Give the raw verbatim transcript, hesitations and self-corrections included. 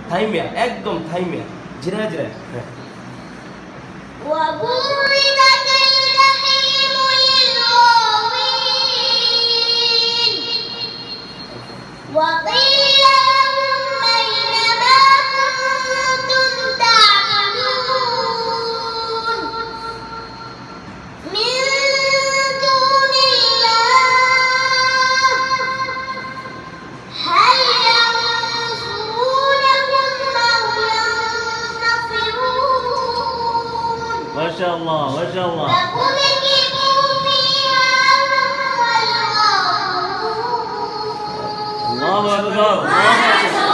থাইমিয়া একদম থাইমিয়া জিরা জিরা হ্যাঁ وبرزت الجحيم للغاوين وقيل لهم أين ما كنتم تعبدون من دون الله هل ينصرونكم أو ينتصرون ما شاء الله ما شاء الله فكبكبوا فيها هم والغاوون الله أكبر الله أكبر